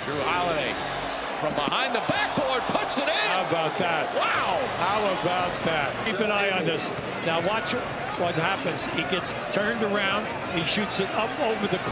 Jrue Holiday from behind the backboard puts it in. How about that? Wow. How about that? Keep an eye on this. Now watch what happens. He gets turned around. He shoots it up over the